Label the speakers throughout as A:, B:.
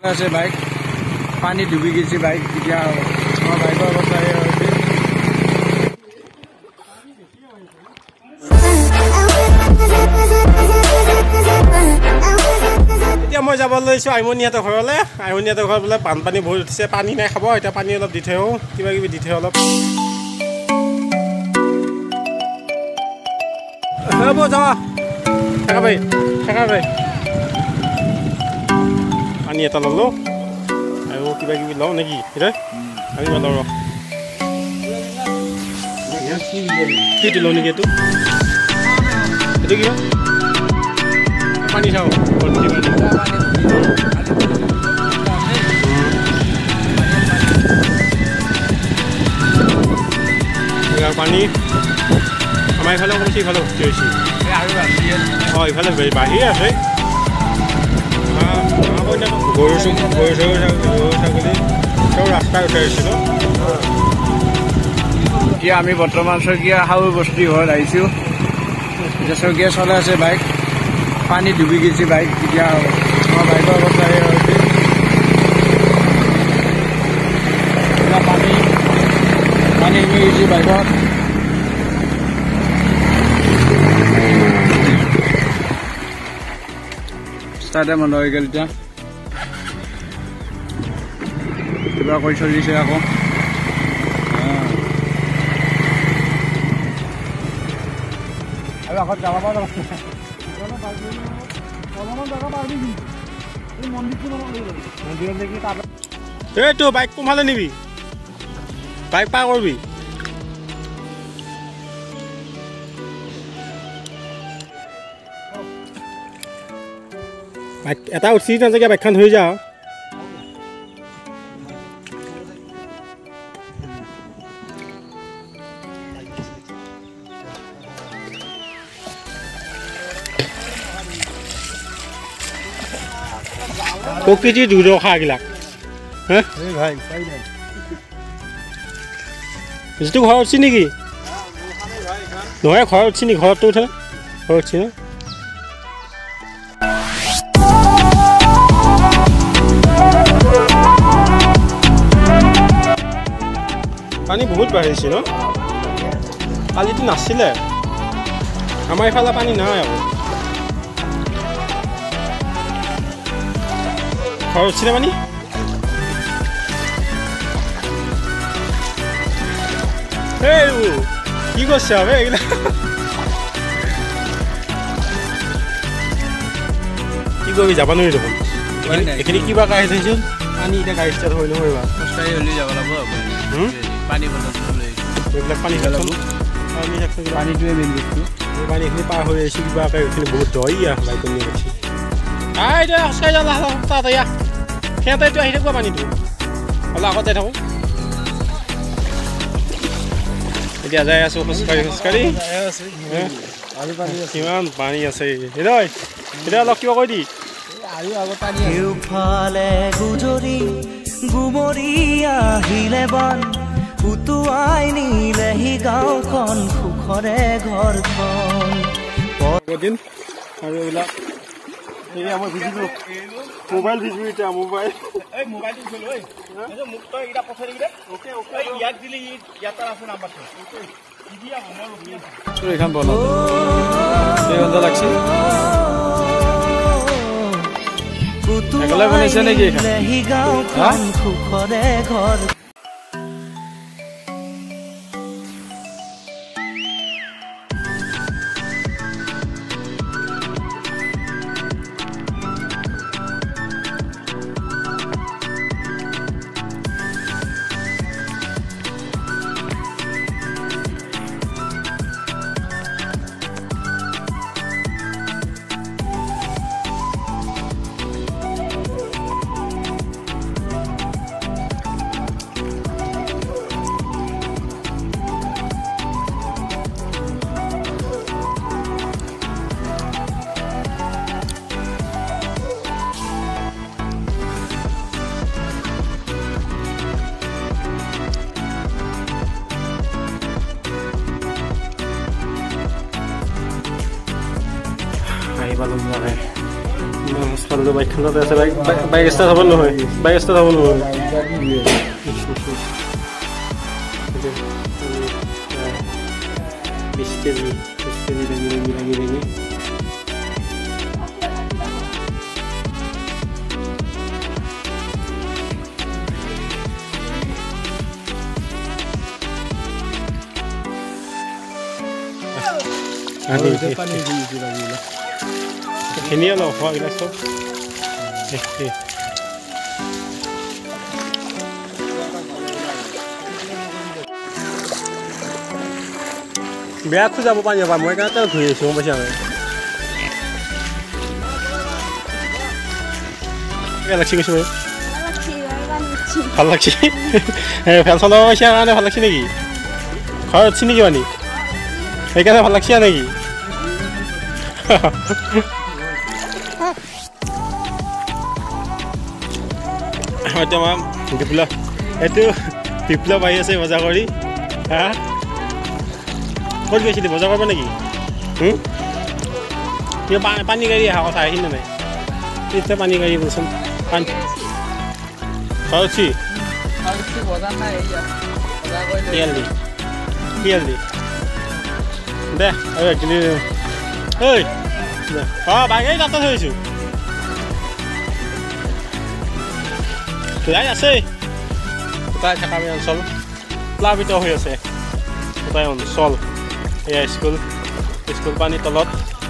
A: আছে বাইক পানী ডুবি গৈছে বাইক এতিয়া আমাৰ বাইকৰ অৱস্থা এই হৈছে এতিয়া মই যাব লৈছো আইমনিহঁতৰ ঘৰলৈ আইমনিহঁতৰ ঘৰত বোলে বানপানী বহুত উঠিছে পানী নাই খাব এতিয়া পানী অলপ দি থৈ আহোঁ কিবা কিবি দি থৈ অলপ হ'ব যাবা থাকা ভাই পানী এটা ল'লোঁ আৰু কিবা কিবি লওঁ নেকি আমি লওঁ ৰ কিটো লওঁ নেকি এইটো কিবা পানী চাওঁ পানী আমাৰ এইফালে অকণমান ইফালে ভৰ্তি হৈছে অঁ ইফালে বাঢ়ি আছে গৰু ছাগলী চব ৰাস্তাই উঠাই আহিছে ন এতিয়া আমি বৰ্তমান শইকীয়া হাউৰ বস্তি ঘৰত আহিছোঁ এতিয়া শইকীয়া চলাই আছে বাইক পানী ডুবি গৈছে বাইক এতিয়া আমাৰ বাইকৰ অৱস্থা এই হৈছে পানী সোমাই গৈছে বাইকত ষ্টাৰ্টে বন্ধ হৈ গ'ল এতিয়া কিবা কৰি চলিছে আকৌ আৰু আগত যাব পৰা এইটো বাইক কোনফালে নিবি বাইক পাৰ কৰিবি বাইক এটা উঠি নাযায় বাইকখন ধৰি যাওঁ প্ৰকৃতিৰ দুৰ্দশাবিলাক যিটো ঘৰত উঠছি নেকি নহয় ঘৰত উঠছি নেকি ঘৰতটো উঠে ঘৰত উঠছি ন পানী বহুত বাঢ়িছে ন কালিতো নাছিলে আমাৰ এইফালে পানী নাই আকৌ ঘৰত উঠিছিলে পানী কি কৰিছে আৰু এইবিলাক কি কৰিবি যাব নোৱাৰি দেখোন এইখিনি কিবা কাঢ়ি থৈছোঁ পানী এতিয়া গাড়ী ষ্টাৰ্ট হৈ নহয় খোজকাঢ়ি হ'লেও যাব লাগিব পানী এইবিলাক পানী পেলাব পানীটোৱে মেইন বস্তু এই পানীখিনি পাৰ হৈ আহিছোঁ কিবা এইখিনি বহুত দৈ বাইক নি গৈছে এতিয়া খোজকাঢ়ি যাব তাত এয়া সিহঁতে এইটো আহি থাকিব পানীটো অলপ আগত যাই থাকোঁ এতিয়া যাই আছোঁ খোজকাঢ়ি কিমান পানী আছে এতিয়া অলপ কিবা কৈ দি
B: ফালে গুজৰি গুমৰি আহিলে বন উটুৱাই নিলেহি গাঁওখন সুখৰে ঘৰখন
A: দিন আৰু এইবিলাক আমাৰ ভিজিলোঁ মোবাইল ভিজিলোঁ এতিয়া মোবাইল এইখন বনাব লাগছে বনাইছে নেকি
B: গাঁওখন সুখৰে ঘৰ
A: Kalau baik kan ada saya baik start apa nih? Baik start apa nih? Biskeli lagi. Ini loh, wah ini so. Biar tu siapa panjang pak, mereka tahu tu yang semua macam ni. Apa lagi macam ni? Hal lagi. Fasal apa macam mana hal lagi ni? Kau sini gimana? Mereka hal lagi ni. Macam mana? Dipla bahaya saya masa kau ni. Ha? Kau juga sini masa kau apa lagi? Dia pani kari ha, kau saya ini ni. Itu pani kari bukan pani. Kau si?
C: Kau si bukan mana ya?
A: Hialdi. Dah, ayo gini. Hei. Ah, bagai kata saya tu. Kaya sih. Kita cakap yang sol. Labi tu hoya sih. Kita yang sol. Ya school pani tolot.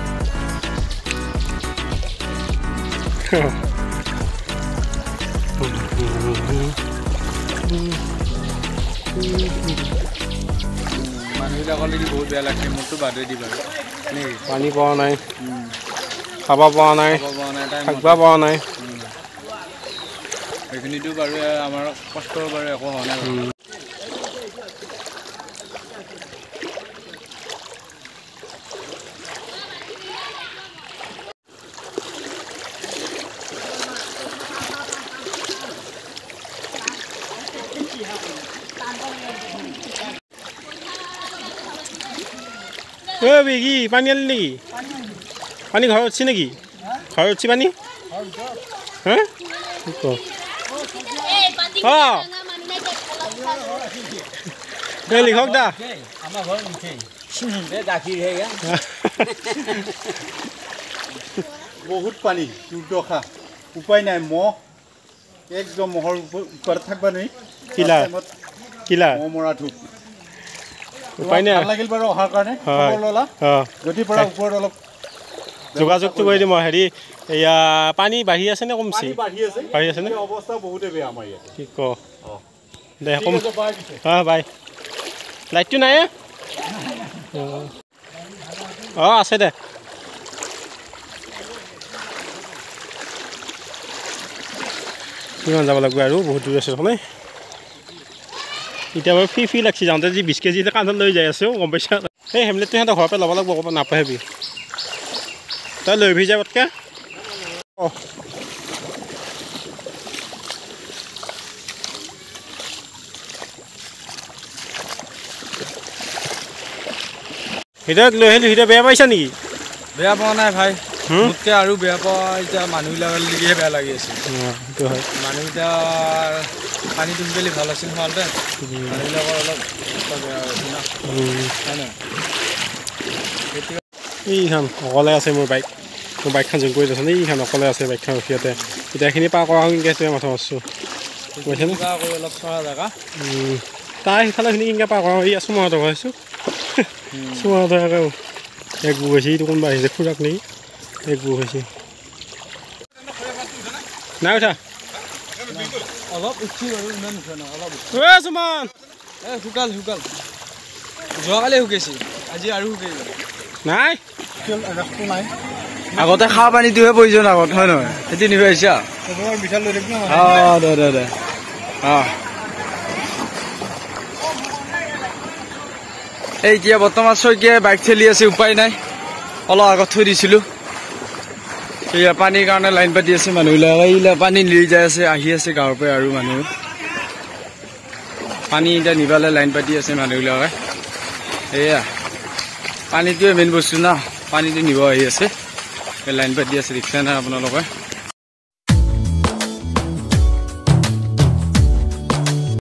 C: Manusia kalau ini बहुत बेला के मुट्ठू बांधे दी बार. नहीं.
A: पानी पाना है. खाबा पाना है. खाबा पाना है.
C: Ini tu baru हमारा कष्ट baru aku होना.
A: Begi, pani lagi. Pani kau cina lagi. Kau cina pani? Hah? Itu. Oh. Beli kau dah.
D: बहुत पानी दुर्दशा उपाय নাই মহ একদম মহৰ ওপৰত থাকবা নাই
A: কিলা
D: মৰা ধুপ
A: উপায় নাই
D: লাগিল বাৰু অহাৰ কাৰণে খবৰ ললা যদি পৰা ওপৰত অলপ
A: যোগাযোগটো কৰি দিম হেৰি এয়া পানী বাঢ়ি আছে নে কমছি বাঢ়ি আছে নে
D: অৱস্থা বহুতে বেয়া আমাৰ ইয়াত
A: কি ক দে কম বাই লাইটটো নাই আছে দে কিমান যাব লাগিব আৰু বহুত দূৰ আছে মানে এতিয়া বাৰু ফি লাগছি যাওঁতে যি 20 কেজি কান্ধত লৈ যাই আছো গম পাইছা এই হেমলেটটো সিহঁতৰ ঘৰৰ পৰা ল'ব লাগিব অকণমান নাপাহেবি তই লৈ ভি যাবতকে হিৰক লৈ আহিলোঁ হিৰক বেয়া পাইছা নেকি
C: বেয়া পোৱা নাই ভাই মোতকে আৰু বেয়া পোৱা এতিয়া মানুহবিলাকৰ লিগিহে বেয়া লাগি আছে
A: সেইটো হয়
C: মানুহকেইটা পানীটো গেলি ভাল আছিল ভালতে মানুহবিলাকৰ অলপ বেয়া হৈছে না হয় নাই
A: এইখন অকলে আছে মোৰ বাইকখন জোন কৰি দিছে এইখন অকলে আছে বাইকখন ৰখিয়াতে এতিয়া এইখিনি পাৰ কৰা কেনেকৈ সেইটোৱে মাথা মাৰিছোঁ বুজিছেনে
C: অলপ চৰা জেগা
A: তাৰ সিফালেখিনি কেনেকৈ পাৰ কৰা এই চুমাহঁতৰ ঘৰ আছোঁ চুমাহঁতৰ আকৌ এক বুক হৈছে এইটো কোনোবা আহিছে খুৰাক নেকি এক বুক হৈছে নাই উঠা
C: অলপ উঠি বাৰু ইমান উঠা নাই অলপ
A: চুমান
C: শুকাল যোৱাকালি শুকাইছে আজি আৰু শুকাই
A: নাই
C: আগতে খোৱা পানীটোহে প্ৰয়োজন আগত হয় নহয় সেইটো নিব আহিছা দে এই এতিয়া বৰ্তমান শইকীয়াই বাইক ঠেলি আছে উপায় নাই অলপ আগত থৈ দিছিলোঁ এয়া পানীৰ কাৰণে লাইন পাতি আছে মানুহবিলাক এইবিলাক পানী লৈ যাই আছে আহি আছে গাঁৱৰ পৰা আৰু মানুহ পানী এতিয়া নিবালে লাইন পাতি আছে মানুহবিলাকে এয়া পানীটোৱে মেইন বস্তু না পানীটো নিব আহি আছে লাইন পাতি আছে ৰিক্সা নাই আপোনালোকে